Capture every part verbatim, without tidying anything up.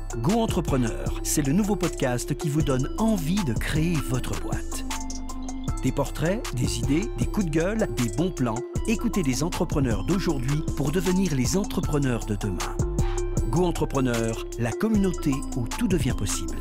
Go Entrepreneur, c'est le nouveau podcast qui vous donne envie de créer votre boîte. Des portraits, des idées, des coups de gueule, des bons plans. Écoutez les entrepreneurs d'aujourd'hui pour devenir les entrepreneurs de demain. Go Entrepreneur, la communauté où tout devient possible.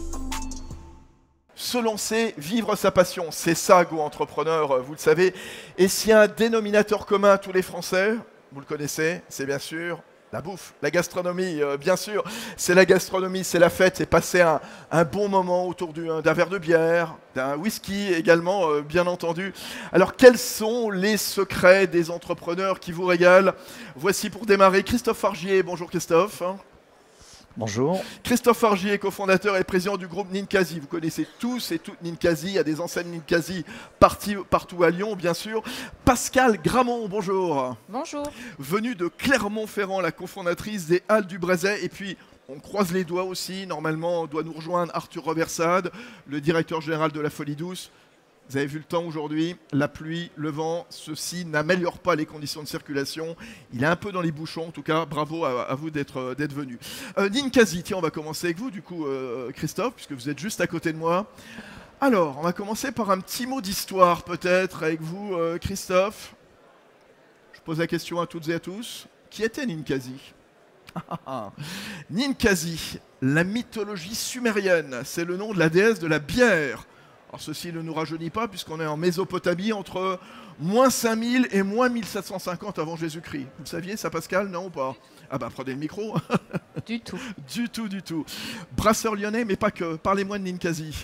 Se lancer, vivre sa passion, c'est ça Go Entrepreneur, vous le savez. Et s'il y a un dénominateur commun à tous les Français, vous le connaissez, c'est bien sûr la bouffe, la gastronomie, euh, bien sûr. C'est la gastronomie, c'est la fête, c'est passer un, un bon moment autour du- d'un verre de bière, d'un whisky également, euh, bien entendu. Alors, quels sont les secrets des entrepreneurs qui vous régalent? Voici pour démarrer Christophe Fargier. Bonjour Christophe. Bonjour. Christophe Fargier, cofondateur et président du groupe Ninkasi. Vous connaissez tous et toutes Ninkasi. Il y a des enseignes Ninkasi parti- partout à Lyon, bien sûr. Pascal Gramont, bonjour. Bonjour. Venue de Clermont-Ferrand, la cofondatrice des Halles du Brézet. Et puis, on croise les doigts aussi. Normalement, on doit nous rejoindre Arthur Roversade, le directeur général de la Folie Douce. Vous avez vu le temps aujourd'hui, la pluie, le vent, ceci n'améliore pas les conditions de circulation. Il est un peu dans les bouchons, en tout cas, bravo à, à vous d'être euh, d'être venu. Euh, Ninkasi, tiens, on va commencer avec vous, du coup, euh, Christophe, puisque vous êtes juste à côté de moi. Alors, on va commencer par un petit mot d'histoire, peut-être, avec vous, euh, Christophe. Je pose la question à toutes et à tous. Qui était Ninkasi? Ninkasi, la mythologie sumérienne, c'est le nom de la déesse de la bière. Alors ceci ne nous rajeunit pas puisqu'on est en Mésopotamie entre moins cinq mille et moins mille sept cent cinquante avant Jésus-Christ. Vous le saviez ça Pascal, non ou pas? Ah bah prenez le micro. Du tout. Du tout, du tout. Brasseur lyonnais, mais pas que. Parlez-moi de Ninkasi.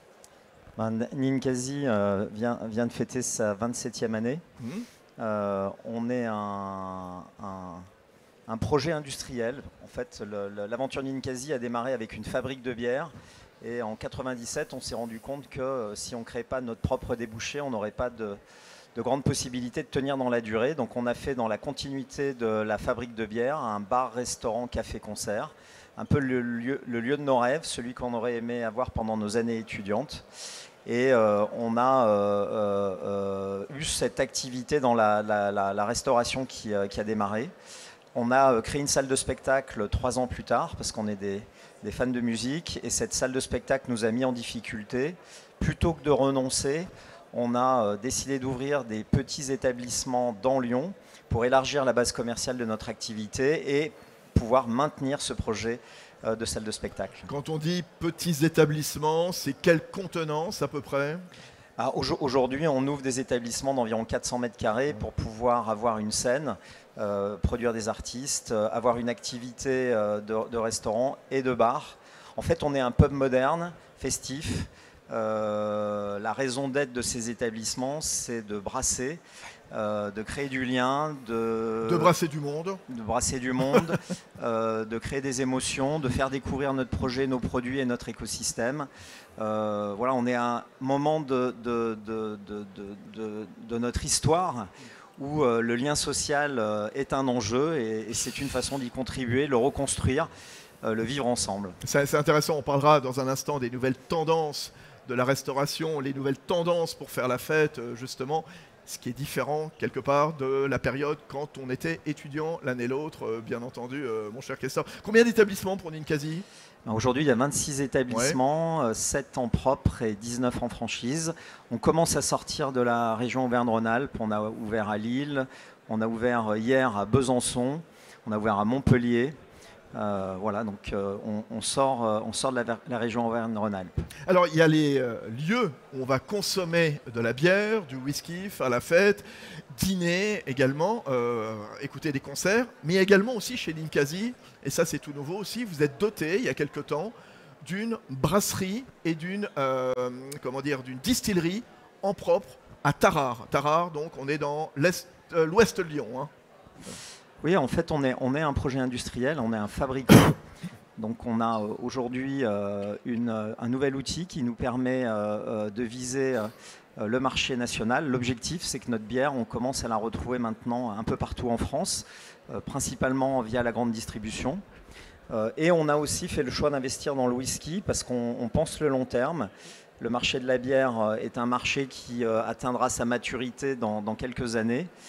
Ben, Ninkasi euh, vient, vient de fêter sa vingt-septième année. Mmh. Euh, on est un, un, un projet industriel. En fait, le- le- l'aventure Ninkasi a démarré avec une fabrique de bière. Et en quatre-vingt-dix-sept, on s'est rendu compte que euh, si on ne créait pas notre propre débouché, on n'aurait pas de, de grandes possibilités de tenir dans la durée. Donc on a fait dans la continuité de la fabrique de bière un bar, restaurant, café-concert. Un peu le lieu, le lieu de nos rêves, celui qu'on aurait aimé avoir pendant nos années étudiantes. Et euh, on a euh, euh, euh, eu cette activité dans la, la- la- la restauration qui, euh, qui a démarré. On a euh, créé une salle de spectacle trois ans plus tard, parce qu'on est des, des fans de musique, et cette salle de spectacle nous a mis en difficulté. Plutôt que de renoncer, on a euh, décidé d'ouvrir des petits établissements dans Lyon pour élargir la base commerciale de notre activité et pouvoir maintenir ce projet euh, de salle de spectacle. Quand on dit petits établissements, c'est quelle contenance à peu près? Ah, aujo- Aujourd'hui, on ouvre des établissements d'environ quatre cents mètres carrés pour pouvoir avoir une scène, euh, produire des artistes, euh, avoir une activité euh, de, de restaurant et de bar. En fait, on est un pub moderne, festif. Euh, la raison d'être de ces établissements, c'est de brasser, euh, de créer du lien, de, De brasser du monde. de brasser du monde, euh, de créer des émotions, de faire découvrir notre projet, nos produits et notre écosystème. Euh, voilà, on est à un moment de, de, de, de, de, de- de notre histoire où euh, le lien social euh, est un enjeu et, et c'est une façon d'y contribuer, le reconstruire, euh, le vivre ensemble. C'est c'est intéressant, on parlera dans un instant des nouvelles tendances de la restauration, les nouvelles tendances pour faire la fête, euh, justement, ce qui est différent quelque part de la période quand on était étudiant l'un et l'autre, euh, bien entendu, euh, mon cher Christophe. Combien d'établissements pour Ninkasi? Alors, aujourd'hui, il y a vingt-six établissements, euh, sept en propre et dix-neuf en franchise. On commence à sortir de la région Auvergne-Rhône-Alpes. On a ouvert à Lille, on a ouvert hier à Besançon, on a ouvert à Montpellier. Euh, voilà, donc euh, on, on sort, euh, on sort de la, ver- la région Auvergne-Rhône-Alpes. Alors, il y a les euh, lieux où on va consommer de la bière, du whisky, faire la fête, dîner également, euh, écouter des concerts, mais également aussi chez Ninkasi, et ça c'est tout nouveau aussi, vous êtes doté il y a quelque temps d'une brasserie et d'une euh, comment dire, d'une distillerie en propre à Tarare. Tarare, donc on est dans l'est, euh, l'ouest de Lyon. Hein. Oui, en fait, on est, on est un projet industriel, on est un fabricant. Donc, on a euh, aujourd'hui euh, une, euh, un nouvel outil qui nous permet euh, euh, de viser euh, le marché national. L'objectif, c'est que notre bière, on commence à la retrouver maintenant un peu partout en France, euh, principalement via la grande distribution. Euh, et on a aussi fait le choix d'investir dans le whisky parce qu'on on pense le long terme. Le marché de la bière euh, est un marché qui euh, atteindra sa maturité dans, dans quelques années.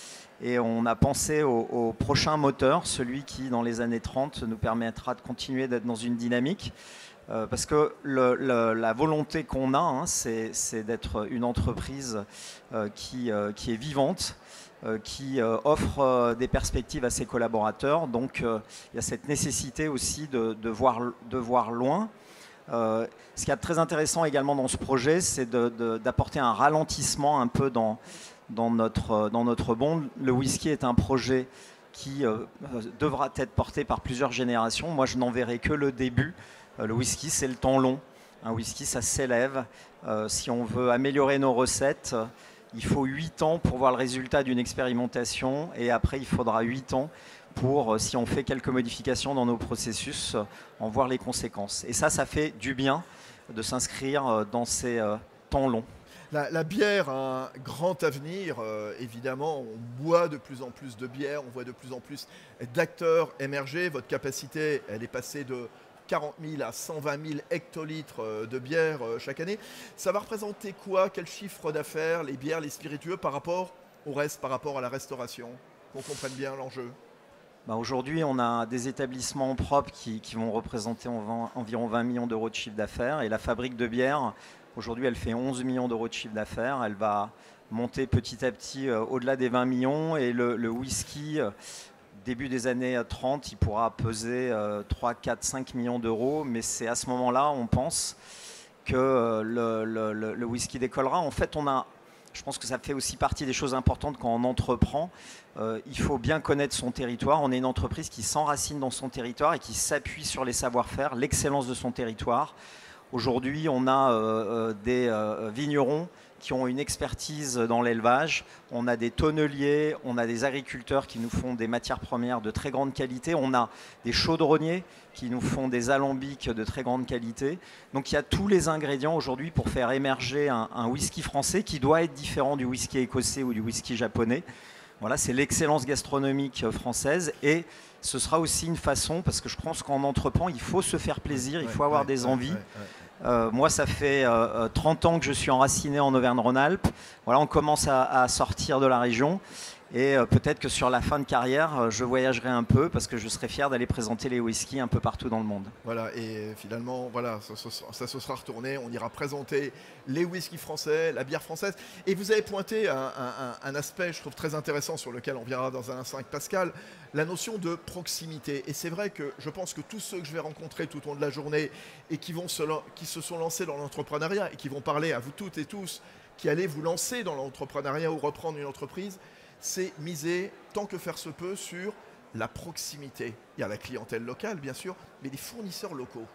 Et on a pensé au, au prochain moteur, celui qui, dans les années trente, nous permettra de continuer d'être dans une dynamique. Euh, parce que le, le, la volonté qu'on a, hein, c'est d'être une entreprise euh, qui, euh, qui est vivante, euh, qui euh, offre euh, des perspectives à ses collaborateurs. Donc euh, il y a cette nécessité aussi de, de, voir, de voir loin. Euh, ce qui est très intéressant également dans ce projet, c'est d'apporter un ralentissement un peu dans, dans, notre, dans notre bond. Le whisky est un projet qui euh, devra être porté par plusieurs générations. Moi, je n'en verrai que le début. Le whisky, c'est le temps long. Un whisky, ça s'élève. Euh, si on veut améliorer nos recettes, il faut huit ans pour voir le résultat d'une expérimentation. Et après, il faudra huit ans pour, si on fait quelques modifications dans nos processus, en voir les conséquences. Et ça, ça fait du bien de s'inscrire dans ces euh, temps longs. La, la bière a un grand avenir, euh, évidemment, on boit de plus en plus de bière, on voit de plus en plus d'acteurs émerger. Votre capacité, elle est passée de quarante mille à cent vingt mille hectolitres de bière chaque année. Ça va représenter quoi? Quel chiffre d'affaires, les bières, les spiritueux, par rapport au reste, par rapport à la restauration? Qu'on comprenne bien l'enjeu. Bah aujourd'hui, on a des établissements propres qui, qui vont représenter environ vingt millions d'euros de chiffre d'affaires. Et la fabrique de bière, aujourd'hui, elle fait onze millions d'euros de chiffre d'affaires. Elle va monter petit à petit euh, au-delà des vingt millions. Et le, le whisky... Euh, début des années trente, il pourra peser euh, trois, quatre, cinq millions d'euros, mais c'est à ce moment-là, on pense, que euh, le, le, le whisky décollera. En fait, on a, je pense que ça fait aussi partie des choses importantes quand on entreprend. Euh, il faut bien connaître son territoire. On est une entreprise qui s'enracine dans son territoire et qui s'appuie sur les savoir-faire, l'excellence de son territoire. Aujourd'hui, on a euh, des euh, vignerons qui ont une expertise dans l'élevage, on a des tonneliers, on a des agriculteurs qui nous font des matières premières de très grande qualité, on a des chaudronniers qui nous font des alambics de très grande qualité. Donc il y a tous les ingrédients aujourd'hui pour faire émerger un, un whisky français qui doit être différent du whisky écossais ou du whisky japonais. Voilà, c'est l'excellence gastronomique française et ce sera aussi une façon, parce que je pense qu'en entreprend, il faut se faire plaisir, il faut avoir ouais, des ouais, envies. ouais, ouais. Euh, moi, ça fait euh, trente ans que je suis enraciné en Auvergne-Rhône-Alpes. Voilà, on commence à, à sortir de la région. Et euh, peut-être que sur la fin de carrière, euh, je voyagerai un peu parce que je serai fier d'aller présenter les whiskies un peu partout dans le monde. Voilà, et finalement, voilà, ça, ça, ça se sera retourné. On ira présenter les whiskies français, la bière française. Et vous avez pointé un, un, un aspect, je trouve, très intéressant sur lequel on viendra dans un instant avec Pascal, la notion de proximité. Et c'est vrai que je pense que tous ceux que je vais rencontrer tout au long de la journée et qui, vont se, qui se sont lancés dans l'entrepreneuriat et qui vont parler à vous toutes et tous qui allez vous lancer dans l'entrepreneuriat ou reprendre une entreprise, c'est miser, tant que faire se peut, sur la proximité. Il y a la clientèle locale, bien sûr, mais les fournisseurs locaux.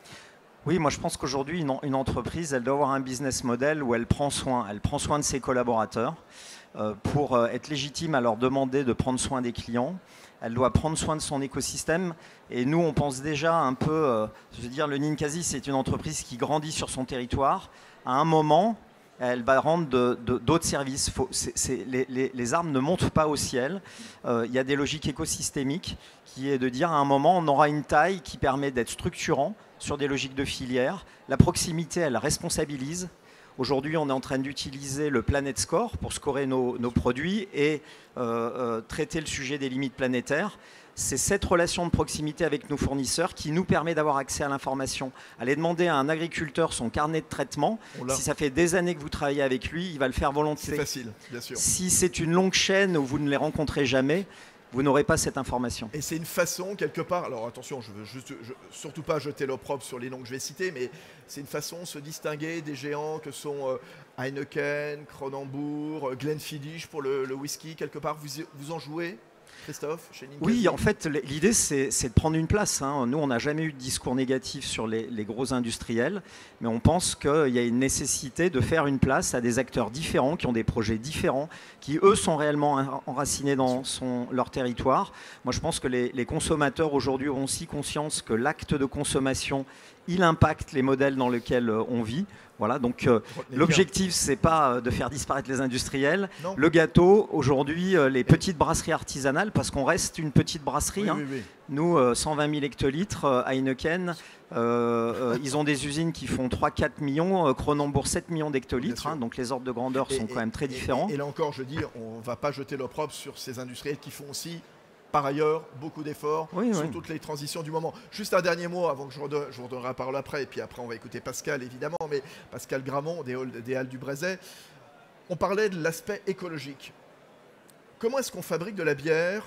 Oui, moi je pense qu'aujourd'hui, une, une entreprise, elle doit avoir un business model où elle prend soin, elle prend soin de ses collaborateurs euh, pour euh, être légitime à leur demander de prendre soin des clients. Elle doit prendre soin de son écosystème. Et nous, on pense déjà un peu, euh, je veux dire, le Ninkasi, c'est une entreprise qui grandit sur son territoire. À un moment, elle va rendre d'autres services. Faut, c'est, c'est, les, les, les arbres ne montent pas au ciel. Euh, il y a des logiques écosystémiques qui est de dire à un moment, on aura une taille qui permet d'être structurant sur des logiques de filière. La proximité, elle responsabilise. Aujourd'hui, on est en train d'utiliser le Planet Score pour scorer nos, nos produits et euh, euh, traiter le sujet des limites planétaires. C'est cette relation de proximité avec nos fournisseurs qui nous permet d'avoir accès à l'information. Aller demander à un agriculteur son carnet de traitement, si ça fait des années que vous travaillez avec lui, il va le faire volontiers. C'est facile, bien sûr. Si c'est une longue chaîne où vous ne les rencontrez jamais, vous n'aurez pas cette information. Et c'est une façon, quelque part, alors attention, je ne veux juste, je, surtout pas jeter l'opprobre sur les noms que je vais citer, mais c'est une façon de se distinguer des géants que sont euh, Heineken, Kronenbourg, Glenfiddich pour le, le whisky, quelque part, vous, vous en jouez, Christophe, chez Ninkasi? Oui, en fait, l'idée, c'est de prendre une place. Hein. Nous, on n'a jamais eu de discours négatif sur les, les gros industriels, mais on pense qu'il y a une nécessité de faire une place à des acteurs différents, qui ont des projets différents, qui, eux, sont réellement enracinés dans son, leur territoire. Moi, je pense que les, les consommateurs, aujourd'hui, ont aussi conscience que l'acte de consommation, il impacte les modèles dans lesquels on vit. Voilà, donc euh, l'objectif, c'est pas de faire disparaître les industriels. Non. Le gâteau, aujourd'hui, euh, les petites brasseries artisanales, parce qu'on reste une petite brasserie. Oui, hein. oui, oui. Nous, euh, cent vingt mille hectolitres, euh, Heineken, euh, euh, ils ont des usines qui font trois à quatre millions, euh, Cronenbourg sept millions d'hectolitres, hein, donc les ordres de grandeur Et, sont et, quand même très et, différents. Et, et là encore, je dis, on ne va pas jeter l'opprobre sur ces industriels qui font aussi, par ailleurs, beaucoup d'efforts oui, sur oui. toutes les transitions du moment. Juste un dernier mot avant que je, redonne, je vous redonnerai la parole après, et puis après on va écouter Pascal évidemment, mais Pascal Gramont des, des Halles du Brézet. On parlait de l'aspect écologique. Comment est-ce qu'on fabrique de la bière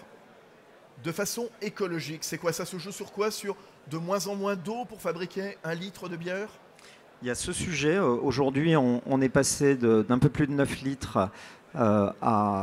de façon écologique? C'est quoi? Ça se joue sur quoi? Sur de moins en moins d'eau pour fabriquer un litre de bière? Il y a ce sujet. Aujourd'hui, on, on est passé d'un peu plus de neuf litres euh,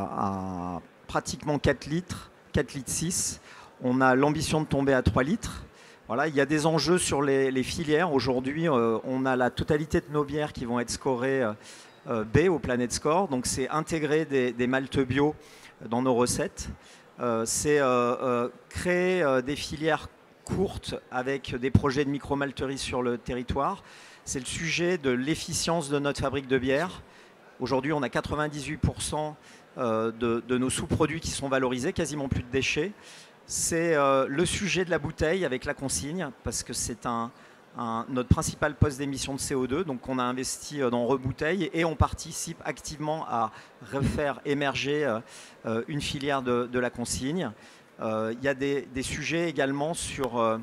à, à pratiquement quatre litres, quatre litres six. On a l'ambition de tomber à trois litres. Voilà, il y a des enjeux sur les, les filières. Aujourd'hui, euh, on a la totalité de nos bières qui vont être scorées euh, B au Planet Score. Donc, c'est intégrer des, des maltes bio dans nos recettes. Euh, c'est euh, euh, créer euh, des filières courtes avec des projets de micro-malterie sur le territoire. C'est le sujet de l'efficience de notre fabrique de bière. Aujourd'hui, on a quatre-vingt-dix-huit pour cent de, de nos sous-produits qui sont valorisés, quasiment plus de déchets. C'est euh, le sujet de la bouteille avec la consigne, parce que c'est un, un, notre principal poste d'émission de C O deux. Donc, on a investi dans Rebouteille et on participe activement à refaire émerger euh, une filière de, de la consigne. Euh, il y a des, des sujets également sur euh,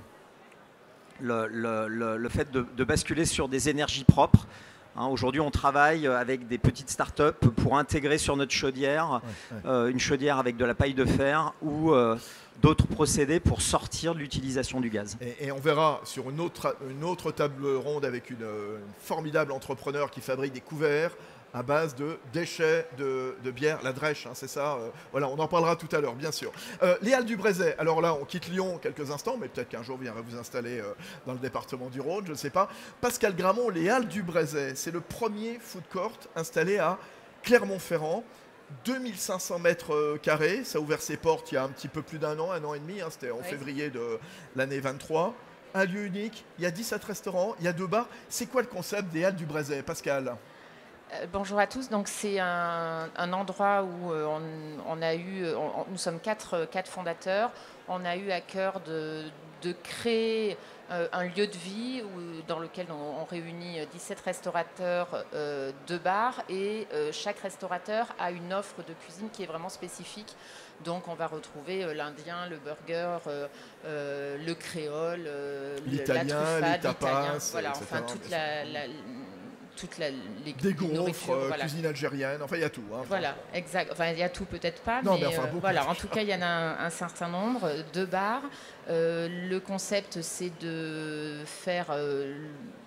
le, le, le, le fait de, de basculer sur des énergies propres. Hein, aujourd'hui, on travaille avec des petites startups pour intégrer sur notre chaudière ouais, ouais. Euh, une chaudière avec de la paille de fer ou euh, d'autres procédés pour sortir de l'utilisation du gaz. Et, et on verra sur une autre, une autre table ronde avec une, une formidable entrepreneur qui fabrique des couverts à base de déchets de, de bière, la Drèche, hein, c'est ça. Euh, voilà, on en parlera tout à l'heure, bien sûr. Euh, les Halles du Brézet, alors là, on quitte Lyon quelques instants, mais peut-être qu'un jour, vous viendrez vous installer euh, dans le département du Rhône, je ne sais pas. Pascal Gramont, les Halles du Brézet, c'est le premier food court installé à Clermont-Ferrand. deux mille cinq cents mètres carrés, ça a ouvert ses portes il y a un petit peu plus d'un an, un an et demi, hein, c'était en oui. février de l'année vingt-trois. Un lieu unique, il y a dix-sept restaurants, il y a deux bars. C'est quoi le concept des Halles du Brézet, Pascal ? Bonjour à tous. Donc c'est un, un endroit où on, on a eu, on, nous sommes quatre, quatre fondateurs. On a eu à cœur de, de créer euh, un lieu de vie où, dans lequel on, on réunit dix-sept restaurateurs, euh, deux bars, et euh, chaque restaurateur a une offre de cuisine qui est vraiment spécifique. Donc on va retrouver euh, l'indien, le burger, euh, euh, le créole, euh, l'italien, la truffade, les tapas, voilà, enfin toute la, la Toute la, les, des gaufres, euh, voilà. Cuisine algérienne, enfin il y a tout. Hein, voilà, exact. Enfin il y a tout peut-être pas, non, mais, mais enfin, euh, voilà. En tout cas, il y en a un, un certain nombre, deux bars. Euh, le concept, c'est de faire euh,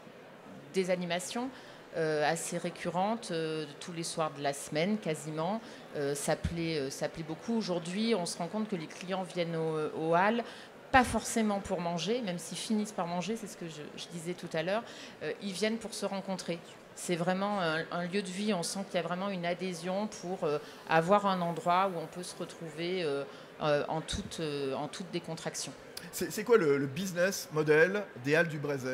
des animations euh, assez récurrentes euh, tous les soirs de la semaine, quasiment. Euh, ça plaît, euh, ça plaît beaucoup. Aujourd'hui, on se rend compte que les clients viennent au, aux halles. Pas forcément pour manger, même s'ils finissent par manger, c'est ce que je, je disais tout à l'heure, euh, ils viennent pour se rencontrer. C'est vraiment un, un lieu de vie, on sent qu'il y a vraiment une adhésion pour euh, avoir un endroit où on peut se retrouver euh, euh, en, toute, euh, en toute décontraction. C'est quoi le, le business model des Halles du Brézet ?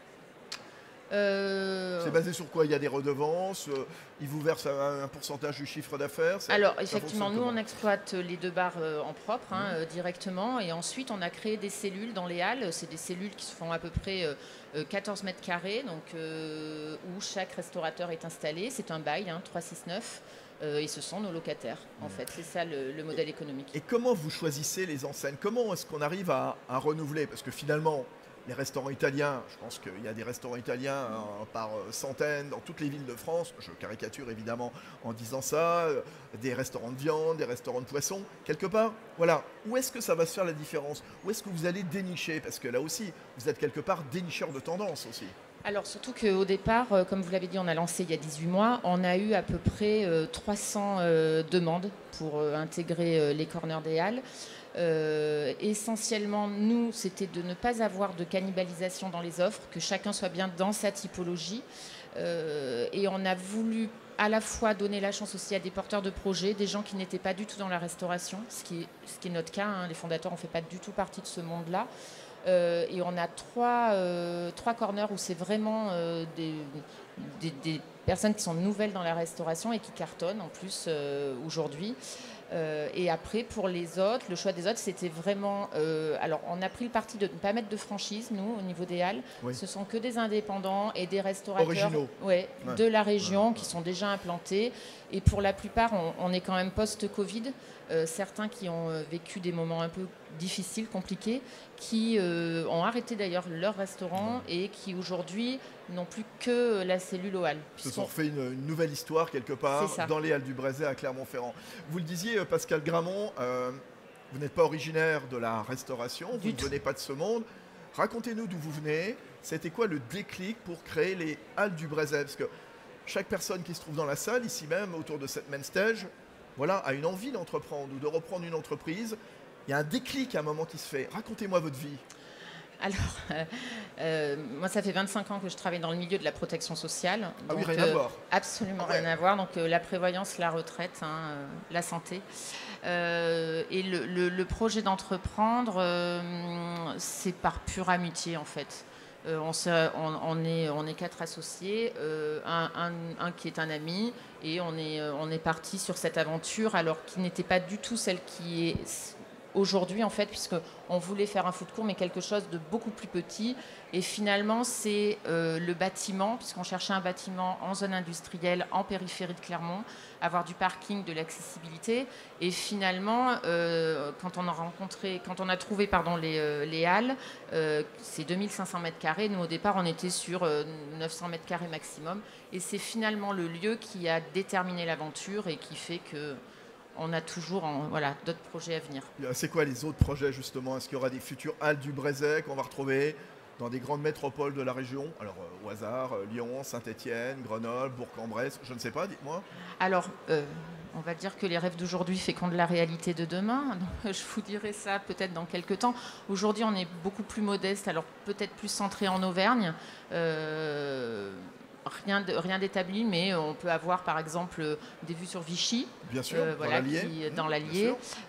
Euh... C'est basé sur quoi? Il y a des redevances, euh, ils vous versent un, un pourcentage du chiffre d'affaires? Alors effectivement, nous on exploite les deux bars euh, en propre hein, mmh. euh, directement, et ensuite on a créé des cellules dans les halles. C'est des cellules qui se font à peu près euh, quatorze mètres carrés, donc, euh, où chaque restaurateur est installé. C'est un bail, hein, trois cent soixante-neuf, euh, et ce sont nos locataires. En mmh. fait, c'est ça le, le modèle économique. Et comment vous choisissez les enseignes? Comment est-ce qu'on arrive à, à renouveler? Parce que finalement, les restaurants italiens, je pense qu'il y a des restaurants italiens hein, par centaines dans toutes les villes de France, je caricature évidemment en disant ça, euh, des restaurants de viande, des restaurants de poisson, quelque part, voilà, où est-ce que ça va se faire la différence? Où est-ce que vous allez dénicher? Parce que là aussi, vous êtes quelque part dénicheur de tendance aussi. Alors surtout qu'au départ, euh, comme vous l'avez dit, on a lancé il y a dix-huit mois, on a eu à peu près euh, trois cents euh, demandes pour euh, intégrer euh, les corners des halles. Euh, essentiellement, nous, c'était de ne pas avoir de cannibalisation dans les offres, que chacun soit bien dans sa typologie. Euh, et on a voulu à la fois donner la chance aussi à des porteurs de projets, des gens qui n'étaient pas du tout dans la restauration, ce qui est, ce qui est notre cas. Hein, les fondateurs, on ne fait pas du tout partie de ce monde-là. Euh, et on a trois, euh, trois corners où c'est vraiment euh, des, des, des personnes qui sont nouvelles dans la restauration et qui cartonnent en plus euh, aujourd'hui. Euh, et après, pour les autres, le choix des autres, c'était vraiment... Euh, alors, on a pris le parti de ne pas mettre de franchise, nous, au niveau des halles. Oui. Ce sont que des indépendants et des restaurateurs ouais, ouais. de la région ouais. qui sont déjà implantés. Et pour la plupart, on, on est quand même post-Covid. Euh, certains qui ont vécu des moments un peu difficiles, compliqués, qui euh, ont arrêté d'ailleurs leur restaurant ouais. et qui aujourd'hui n'ont plus que la cellule aux halles. Ils se sont refait une, une nouvelle histoire quelque part dans les halles du Brézet à Clermont-Ferrand. Vous le disiez, Pascal Gramont, euh, vous n'êtes pas originaire de la restauration, du vous tout. ne venez pas de ce monde. Racontez-nous d'où vous venez. C'était quoi le déclic pour créer les halles du Brézet? Parce que chaque personne qui se trouve dans la salle, ici même, autour de cette main stage, voilà, a une envie d'entreprendre ou de reprendre une entreprise. Il y a un déclic à un moment qui se fait. Racontez-moi votre vie. Alors, euh, euh, moi, ça fait vingt-cinq ans que je travaille dans le milieu de la protection sociale. Ah donc, oui, rien euh, à voir. Absolument ah ouais. rien à voir. Donc, euh, la prévoyance, la retraite, hein, euh, la santé. Euh, et le, le, le projet d'entreprendre, euh, c'est par pure amitié, en fait. Euh, on, on, on, est, on est quatre associés, euh, un, un, un qui est un ami, et on est, on est parti sur cette aventure, alors qui n'était pas du tout celle qui est aujourd'hui, en fait, puisqu'on voulait faire un food court, mais quelque chose de beaucoup plus petit. Et finalement, c'est euh, le bâtiment, puisqu'on cherchait un bâtiment en zone industrielle, en périphérie de Clermont, avoir du parking, de l'accessibilité. Et finalement, euh, quand on a rencontré, quand on a trouvé pardon, les, euh, les halles, euh, c'est deux mille cinq cents mètres carrés. Nous, au départ, on était sur euh, neuf cents mètres carrés maximum. Et c'est finalement le lieu qui a déterminé l'aventure et qui fait que on a toujours en, voilà, d'autres projets à venir. C'est quoi les autres projets, justement? Est-ce qu'il y aura des futures halles du Brézet qu'on va retrouver dans des grandes métropoles de la région? Alors, euh, au hasard, euh, Lyon, Saint-Étienne, Grenoble, Bourg-en-Bresse, je ne sais pas, dites-moi. Alors, euh, on va dire que les rêves d'aujourd'hui fécondent la réalité de demain. Donc, je vous dirai ça peut-être dans quelques temps. Aujourd'hui, on est beaucoup plus modeste, alors peut-être plus centré en Auvergne. Euh, Rien, de, rien d'établi, mais on peut avoir par exemple des vues sur Vichy. Bien sûr, euh, voilà, dans l'Allier. Qui, dans l'Allier.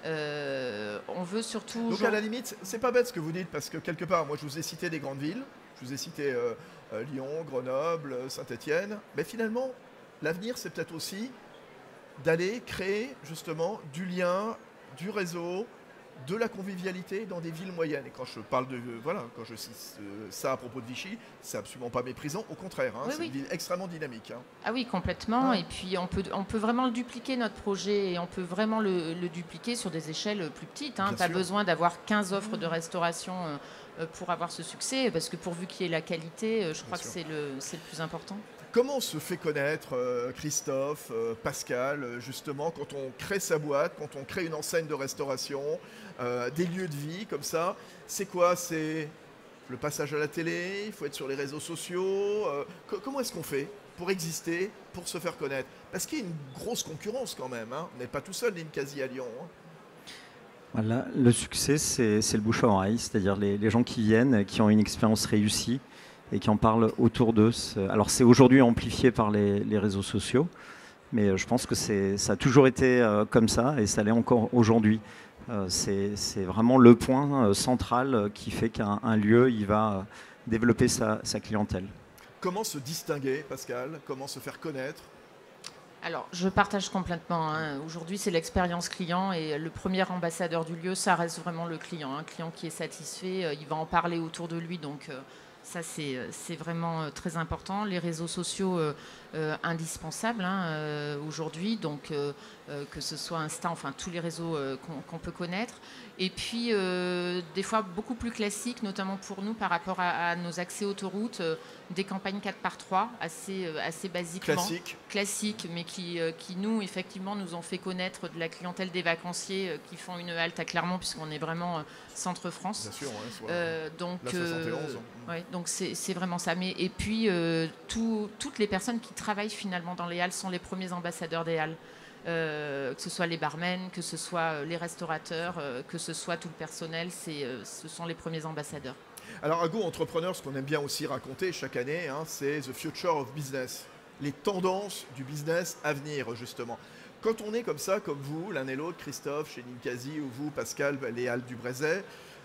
Euh, on veut surtout... Donc genre... à la limite, c'est pas bête ce que vous dites, parce que quelque part, moi je vous ai cité des grandes villes, je vous ai cité euh, euh, Lyon, Grenoble, Saint-Étienne, mais finalement, l'avenir c'est peut-être aussi d'aller créer justement du lien, du réseau, de la convivialité dans des villes moyennes. Et quand je parle de, euh, voilà, quand je cite euh, ça à propos de Vichy, c'est absolument pas méprisant, au contraire, hein, oui, c'est oui. une ville extrêmement dynamique. Hein. Ah oui, complètement. Ah. Et puis on peut, on peut vraiment le dupliquer, notre projet, et on peut vraiment le, le dupliquer sur des échelles plus petites. Hein. Pas sûr. besoin d'avoir quinze offres de restauration euh, pour avoir ce succès, parce que pourvu qu'il y ait la qualité, euh, je crois Bien que c'est le, c'est le plus important. Comment se fait connaître euh, Christophe, euh, Pascal, euh, justement, quand on crée sa boîte, quand on crée une enseigne de restauration, euh, des lieux de vie comme ça? C'est quoi? C'est le passage à la télé? Il faut être sur les réseaux sociaux? euh, co- Comment est-ce qu'on fait pour exister, pour se faire connaître? Parce qu'il y a une grosse concurrence quand même. Hein. On n'est pas tout seul, Ninkasi à Lyon. Hein. Voilà, le succès, c'est, c'est le bouche à oreille, c'est-à-dire les, les gens qui viennent, qui ont une expérience réussie et qui en parlent autour d'eux. Alors c'est aujourd'hui amplifié par les, les réseaux sociaux, mais je pense que c'est, ça a toujours été euh, comme ça et ça l'est encore aujourd'hui. Euh, c'est, c'est vraiment le point euh, central qui fait qu'un un lieu il va euh, développer sa, sa clientèle. Comment se distinguer, Pascal? Comment se faire connaître? Alors, je partage complètement. Hein. Aujourd'hui, c'est l'expérience client et le premier ambassadeur du lieu, ça reste vraiment le client. Un client qui est satisfait, euh, il va en parler autour de lui, donc... Euh, Ça, c'est, c'est vraiment euh, très important. Les réseaux sociaux, euh, euh, indispensables hein, euh, aujourd'hui, donc euh, euh, que ce soit Insta, enfin tous les réseaux euh, qu'on, qu'on peut connaître. Et puis, euh, des fois, beaucoup plus classiques, notamment pour nous, par rapport à, à nos accès autoroutes, euh, des campagnes quatre par trois, assez, euh, assez basiquement. Classique. Classiques, mais qui, euh, qui, nous, effectivement, nous ont fait connaître de la clientèle des vacanciers euh, qui font une halte à Clermont, puisqu'on est vraiment euh, centre-France. Bien sûr, ouais, soit euh, donc, la soixante et onze. Euh, ouais, donc c'est, c'est vraiment ça. Mais, et puis, euh, tout, toutes les personnes qui travaillent finalement dans les halles sont les premiers ambassadeurs des halles. Euh, que ce soit les barmen, que ce soit les restaurateurs, euh, que ce soit tout le personnel, c'est, euh, ce sont les premiers ambassadeurs. Alors à Go Entrepreneur, ce qu'on aime bien aussi raconter chaque année, hein, c'est The Future of Business, les tendances du business à venir justement. Quand on est comme ça, comme vous, l'un et l'autre, Christophe chez Ninkasi ou vous, Pascal, les Halles du Brézet,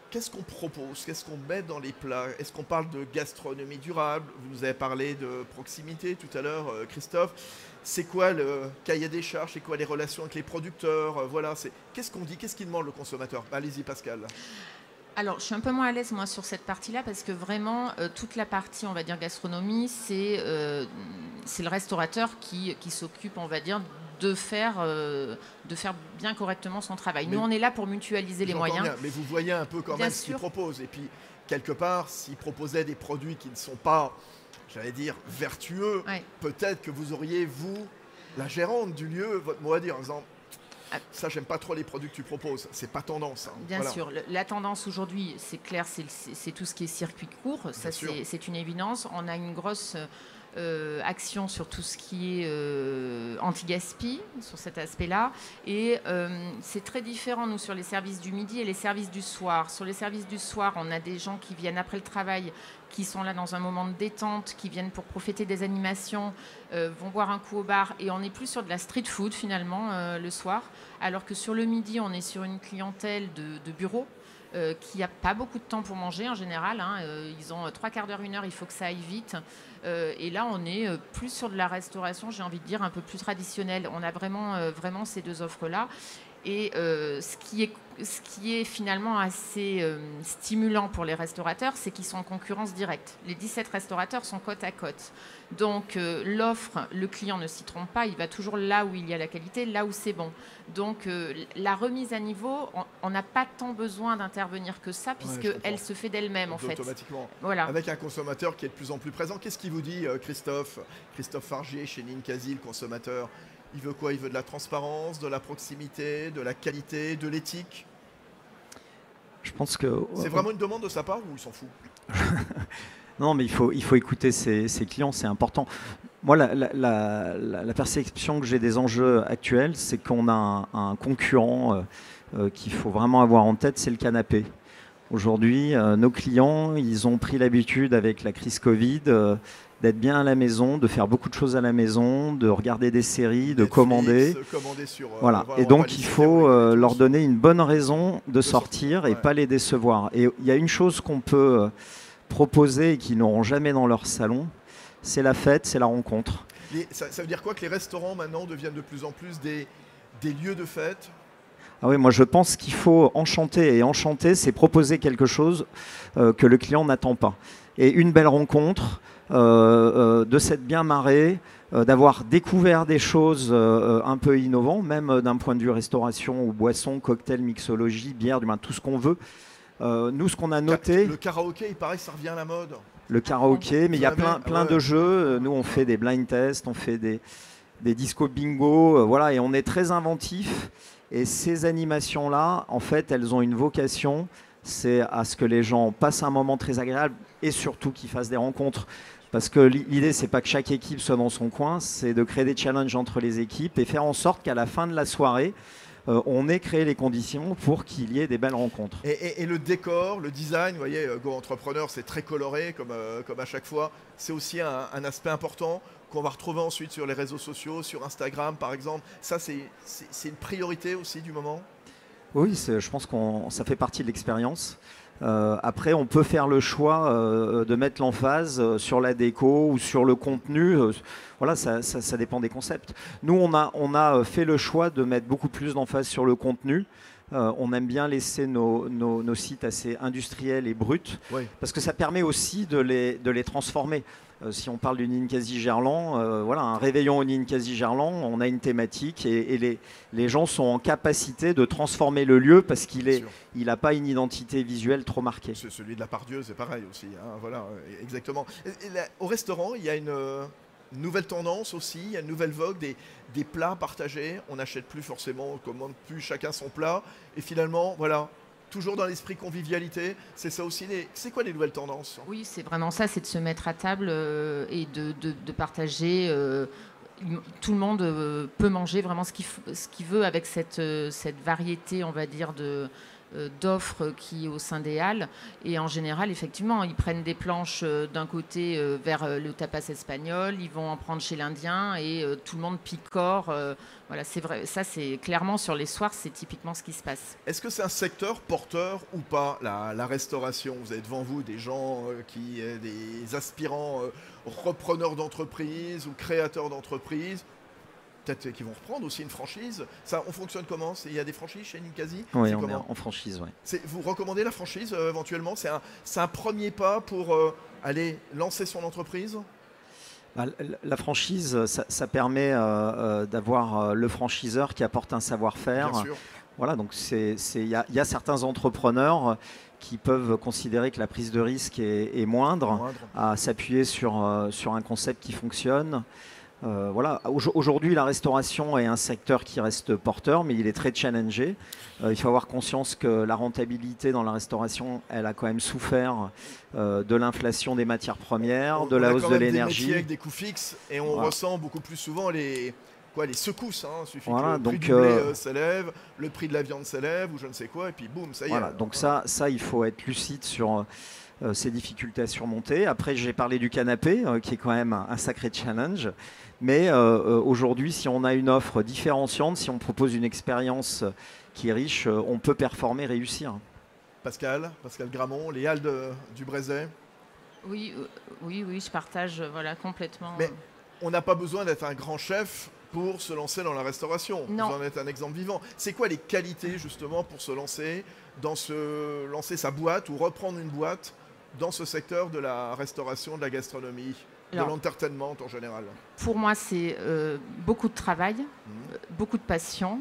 qu'est-ce qu'on propose? Qu'est-ce qu'on met dans les plats? Est-ce qu'on parle de gastronomie durable? Vous nous avez parlé de proximité tout à l'heure, euh, Christophe. C'est quoi le cahier des charges? C'est quoi les relations avec les producteurs? euh, Voilà, c'est qu'est-ce qu'on dit? Qu'est-ce qu'il demande le consommateur? Allez-y, Pascal. Alors, je suis un peu moins à l'aise, moi, sur cette partie-là, parce que vraiment, euh, toute la partie, on va dire, gastronomie, c'est euh, c'est le restaurateur qui, qui s'occupe, on va dire, de faire, euh, de faire bien correctement son travail. Mais Nous, on est là pour mutualiser les moyens. Bien, mais vous voyez un peu quand Bien même ce qu'ils sûr. proposent. Et puis, quelque part, s'ils proposaient des produits qui ne sont pas, j'allais dire, vertueux, Ouais. peut-être que vous auriez, vous, la gérante du lieu, votre mot à dire en disant Ah. ça, j'aime pas trop les produits que tu proposes. C'est pas tendance. hein. Bien Voilà. sûr, Le- la tendance aujourd'hui, c'est clair, c'est c'est- c'est tout ce qui est circuit court, ça sûr. c'est c'est une évidence. On a une grosse euh, action sur tout ce qui est euh, anti-gaspi, sur cet aspect-là. Et euh, c'est très différent, nous, sur les services du midi et les services du soir. Sur les services du soir, on a des gens qui viennent après le travail, qui sont là dans un moment de détente, qui viennent pour profiter des animations, euh, vont boire un coup au bar. Et on n'est plus sur de la street food, finalement, euh, le soir. Alors que sur le midi, on est sur une clientèle de, de bureau euh, qui n'a pas beaucoup de temps pour manger en général. Hein. Euh, ils ont trois quarts d'heure, une heure, il faut que ça aille vite. Euh, et là, on est euh, plus sur de la restauration, j'ai envie de dire, un peu plus traditionnelle. On a vraiment, euh, vraiment ces deux offres-là. Et euh, ce, qui est, ce qui est finalement assez euh, stimulant pour les restaurateurs, c'est qu'ils sont en concurrence directe. Les dix-sept restaurateurs sont côte à côte. Donc euh, l'offre, le client ne s'y trompe pas, il va toujours là où il y a la qualité, là où c'est bon. Donc euh, la remise à niveau, on n'a pas tant besoin d'intervenir que ça, puisqu'elle comprends. se fait d'elle-même en fait. Automatiquement. Voilà. Avec un consommateur qui est de plus en plus présent. Qu'est-ce qu'il vous dit, euh, Christophe Christophe Fargier, chez Ninkasi, le consommateur? Il veut quoi? Il veut de la transparence, de la proximité, de la qualité, de l'éthique? Je pense que C'est vraiment une demande de sa part ou il s'en fout? non, mais il faut, il faut écouter ses, ses clients, c'est important. Moi, la, la, la, la- la perception que j'ai des enjeux actuels, c'est qu'on a un, un concurrent euh, euh, qu'il faut vraiment avoir en tête, c'est le canapé. Aujourd'hui, euh, nos clients, ils ont pris l'habitude avec la crise Covid euh, d'être bien à la maison, de faire beaucoup de choses à la maison, de regarder des séries, de Netflix, commander. euh, commander sur, euh, Voilà. voilà, Et on va donc, pas il les faut citer, on les euh, connaît leur tous. donner une bonne raison de sortir, sortir et ouais. pas les décevoir. Et il y a une chose qu'on peut euh, proposer et qu'ils n'auront jamais dans leur salon, c'est la fête, c'est la rencontre. Les- ça, ça veut dire quoi que les restaurants maintenant deviennent de plus en plus des, des lieux de fête? Ah oui, moi je pense qu'il faut enchanter. Et enchanter, c'est proposer quelque chose euh, que le client n'attend pas. Et une belle rencontre, euh, euh, de s'être bien marré, euh, d'avoir découvert des choses euh, un peu innovantes, même euh, d'un point de vue restauration ou boisson, cocktail, mixologie, bière, du moins tout ce qu'on veut. Euh, nous, ce qu'on a noté, Le karaoké, il paraît que ça revient à la mode. le karaoké, mais il y a Jamais. plein, Ah plein ouais. de jeux. Euh, Nous, on fait des blind tests, on fait des, des disco bingo, euh, voilà, et on est très inventif. Et ces animations-là, en fait, elles ont une vocation, c'est à ce que les gens passent un moment très agréable et surtout qu'ils fassent des rencontres. Parce que l'i- l'idée, c'est pas que chaque équipe soit dans son coin, c'est de créer des challenges entre les équipes et faire en sorte qu'à la fin de la soirée, euh, on ait créé les conditions pour qu'il y ait des belles rencontres. Et, et- et le décor, le design, vous voyez, euh, Go Entrepreneur, c'est très coloré comme, euh, comme à chaque fois. C'est aussi un, un aspect important qu'on va retrouver ensuite sur les réseaux sociaux, sur Instagram par exemple. Ça, c'est c'est- c'est une priorité aussi du moment. Oui, c'est- je pense que ça fait partie de l'expérience. Euh, après, on peut faire le choix euh, de mettre l'emphase euh, sur la déco ou sur le contenu. Euh, voilà, ça, ça- ça dépend des concepts. Nous, on a, on a fait le choix de mettre beaucoup plus d'emphase sur le contenu. Euh, on aime bien laisser nos, nos- nos sites assez industriels et bruts, Oui. parce que ça permet aussi de les, de les transformer. Euh, si on parle du Ninkasi Gerland, euh, voilà, un réveillon au Ninkasi Gerland, on a une thématique et, et les, les gens sont en capacité de transformer le lieu parce qu'il Bien est, sûr. il n'a pas une identité visuelle trop marquée. C'est celui de la Pardieu, c'est pareil aussi. hein, voilà, euh, exactement. Et- et là, au restaurant, il y a une euh, nouvelle tendance aussi, il y a une nouvelle vogue des, des plats partagés. On n'achète plus forcément, on commande plus chacun son plat. Et finalement, voilà, toujours dans l'esprit convivialité. C'est ça aussi. Les... C'est quoi les nouvelles tendances? Oui, c'est vraiment ça, c'est de se mettre à table euh, et de, de- de partager. euh, il- tout le monde euh, peut manger vraiment ce qu'il f- ce qu'il veut avec cette, euh, cette variété, on va dire, de, euh, d'offres qui est au sein des halles. Et en général, effectivement, ils prennent des planches euh, d'un côté euh, vers euh, le tapas espagnol, ils vont en prendre chez l'Indien et euh, tout le monde picore. Euh, voilà, c'est vrai. Ça, c'est clairement sur les soirs, c'est typiquement ce qui se passe. Est-ce que c'est un secteur porteur ou pas, la, la restauration? Vous avez devant vous des gens euh, qui, euh, des aspirants euh, repreneurs d'entreprise ou créateurs d'entreprise, peut-être qui vont reprendre aussi une franchise. Ça, on fonctionne comment? Il y a des franchises chez Ninkasi? Oui, on est en franchise, oui. Vous recommandez la franchise euh, éventuellement? C'est un, un premier pas pour euh, aller lancer son entreprise? La franchise, ça, ça permet euh, d'avoir euh, le franchiseur qui apporte un savoir-faire. Bien sûr. Voilà, donc il y, y a certains entrepreneurs qui peuvent considérer que la prise de risque est, est moindre, moindre, à s'appuyer sur, euh, sur un concept qui fonctionne. Euh, voilà. Aujourd'hui, la restauration est un secteur qui reste porteur, mais il est très challengé. Euh, il faut avoir conscience que la rentabilité dans la restauration, elle a quand même souffert euh, de l'inflation des matières premières, on, de la hausse de l'énergie. On a des métiers avec des coûts fixes et on voilà. ressent beaucoup plus souvent les, quoi, les secousses. Hein. Il suffit voilà, que le donc, prix du blé euh, s'élève, le prix de la viande s'élève ou je ne sais quoi, et puis boum, ça y voilà, est. Donc ça, ça, il faut être lucide sur euh, ces difficultés à surmonter. Après, j'ai parlé du canapé, euh, qui est quand même un, un sacré challenge. Mais euh, aujourd'hui, si on a une offre différenciante, si on propose une expérience qui est riche, euh, on peut performer, réussir. Pascal, Pascal Gramont, les halles de, du Brézet. Oui, euh, oui, oui, je partage voilà, complètement. Mais on n'a pas besoin d'être un grand chef pour se lancer dans la restauration. Non. Vous en êtes un exemple vivant. C'est quoi les qualités justement pour se lancer, dans ce, lancer sa boîte ou reprendre une boîte dans ce secteur de la restauration, de la gastronomie? De l'entertainment en général. Pour moi, c'est euh, beaucoup de travail, mmh. euh, beaucoup de passion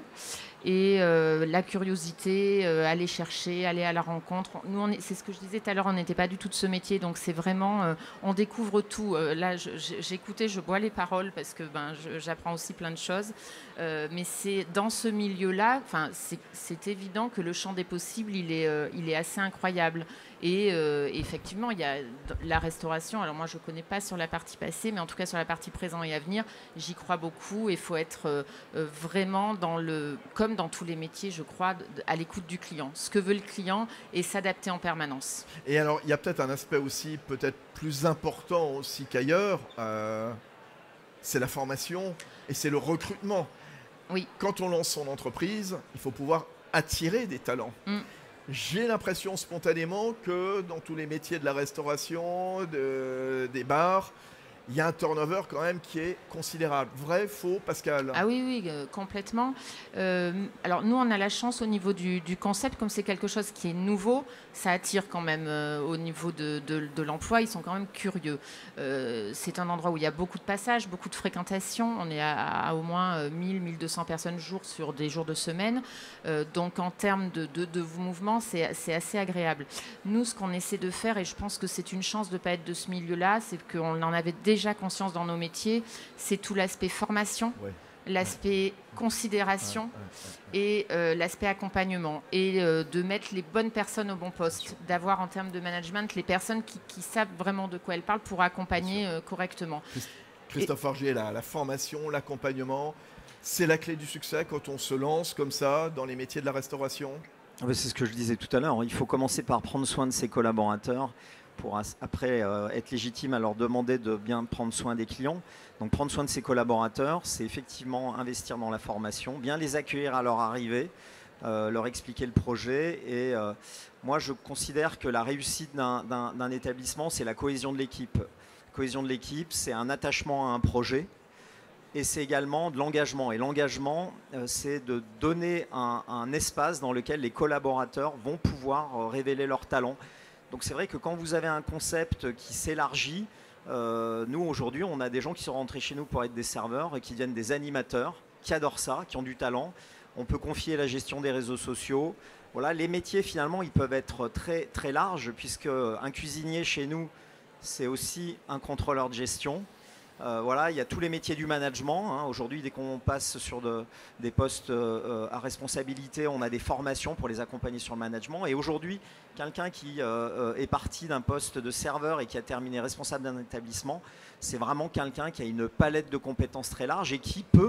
et euh, la curiosité, euh, aller chercher, aller à la rencontre. Nous, c'est ce que je disais tout à l'heure, on n'était pas du tout de ce métier, donc c'est vraiment, euh, on découvre tout. Euh, là, j'écoutais, je bois les paroles parce que ben, j'apprends aussi plein de choses, euh, mais c'est dans ce milieu-là, c'est évident que le champ des possibles, il est, euh, il est assez incroyable. Et euh, effectivement, il y a la restauration. Alors moi, je ne connais pas sur la partie passée, mais en tout cas sur la partie présent et à venir, j'y crois beaucoup. Il faut être euh, vraiment dans le, comme dans tous les métiers, je crois, à l'écoute du client. Ce que veut le client et s'adapter en permanence. Et alors, il y a peut-être un aspect aussi, peut-être plus important aussi qu'ailleurs. Euh, c'est la formation et c'est le recrutement. Oui. Quand on lance son entreprise, il faut pouvoir attirer des talents. Mm. J'ai l'impression spontanément que dans tous les métiers de la restauration, de, des bars, il y a un turnover quand même qui est considérable. Vrai, faux, Pascal? Ah oui, oui, euh, complètement. Euh, alors nous, on a la chance au niveau du, du concept, comme c'est quelque chose qui est nouveau, ça attire quand même euh, au niveau de, de, de l'emploi, ils sont quand même curieux. Euh, c'est un endroit où il y a beaucoup de passages, beaucoup de fréquentation. On est à, à au moins mille, mille deux cents personnes jour sur des jours de semaine. Euh, donc en termes de, de, de mouvement, c'est assez agréable. Nous, ce qu'on essaie de faire, et je pense que c'est une chance de ne pas être de ce milieu-là, c'est qu'on en avait déjà déjà conscience dans nos métiers, c'est tout l'aspect formation, ouais. l'aspect ouais. considération ouais, ouais, ouais. et euh, l'aspect accompagnement. Et euh, de mettre les bonnes personnes au bon poste, d'avoir en termes de management les personnes qui, qui savent vraiment de quoi elles parlent pour accompagner euh, correctement. Christophe Fargier, la, la formation, l'accompagnement, c'est la clé du succès quand on se lance comme ça dans les métiers de la restauration? C'est ce que je disais tout à l'heure, il faut commencer par prendre soin de ses collaborateurs, pour après euh, être légitime à leur demander de bien prendre soin des clients. Donc prendre soin de ses collaborateurs, c'est effectivement investir dans la formation, bien les accueillir à leur arrivée, euh, leur expliquer le projet. Et euh, moi, je considère que la réussite d'un établissement, c'est la cohésion de l'équipe. La cohésion de l'équipe, c'est un attachement à un projet. Et c'est également de l'engagement. Et l'engagement, euh, c'est de donner un, un espace dans lequel les collaborateurs vont pouvoir euh, révéler leurs talents. Donc c'est vrai que quand vous avez un concept qui s'élargit, euh, nous aujourd'hui on a des gens qui sont rentrés chez nous pour être des serveurs et qui deviennent des animateurs, qui adorent ça, qui ont du talent. On peut confier la gestion des réseaux sociaux. Voilà, les métiers finalement ils peuvent être très, très larges puisque un cuisinier chez nous c'est aussi un contrôleur de gestion. Euh, voilà, il y a tous les métiers du management. Hein. Aujourd'hui, dès qu'on passe sur de, des postes euh, à responsabilité, on a des formations pour les accompagner sur le management. Et aujourd'hui, quelqu'un qui euh, est parti d'un poste de serveur et qui a terminé responsable d'un établissement, c'est vraiment quelqu'un qui a une palette de compétences très large et qui peut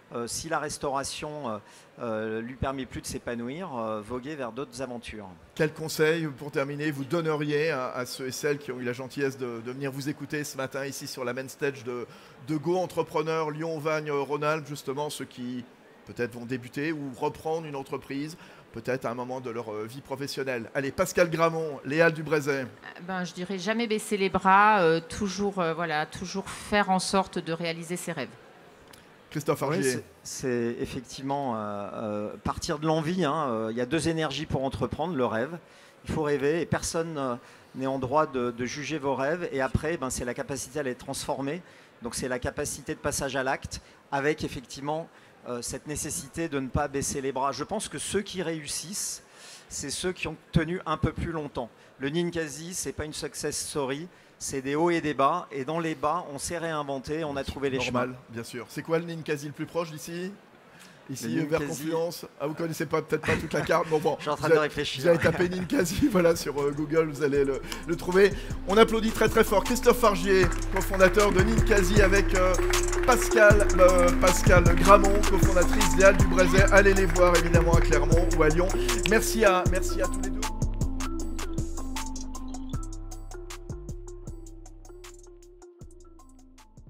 euh, si la restauration euh, euh, lui permet plus de s'épanouir, euh, voguer vers d'autres aventures. Quel conseil, pour terminer, vous donneriez à, à ceux et celles qui ont eu la gentillesse de, de venir vous écouter ce matin ici sur la main stage de, de Go Entrepreneur Lyon-Auvergne-Rhône-Alpes, justement ceux qui peut-être vont débuter ou reprendre une entreprise, peut-être à un moment de leur vie professionnelle. Allez, Pascal Gramont, les Halles du Brézet. Ben, je dirais jamais baisser les bras, euh, toujours, euh, voilà, toujours faire en sorte de réaliser ses rêves. Christophe Argier. Oui, c'est effectivement euh, euh, partir de l'envie. Hein. Euh, il y a deux énergies pour entreprendre, le rêve. Il faut rêver et personne euh, n'est en droit de, de juger vos rêves. Et après, ben, c'est la capacité à les transformer. Donc c'est la capacité de passage à l'acte avec effectivement euh, cette nécessité de ne pas baisser les bras. Je pense que ceux qui réussissent, c'est ceux qui ont tenu un peu plus longtemps. Le Ninkasi, ce n'est pas une success story. C'est des hauts et des bas, et dans les bas, on s'est réinventé, on a trouvé les chemins. Normal, bien sûr. C'est quoi le Ninkasi le plus proche d'ici? Ici, Le vers Ninkasi. Confluence. Ah, vous connaissez pas peut-être pas toute la carte. Bon, bon. Je suis en train vous de allez- réfléchir. Vous allez taper Ninkasi, voilà, sur euh, Google, vous allez le, le trouver. On applaudit très très fort Christophe Fargier, cofondateur de Ninkasi, avec euh, Pascal, euh, Pascal Gramont, cofondatrice des Halles du Brézet. Allez les voir évidemment à Clermont ou à Lyon. Merci à, merci à tous les deux.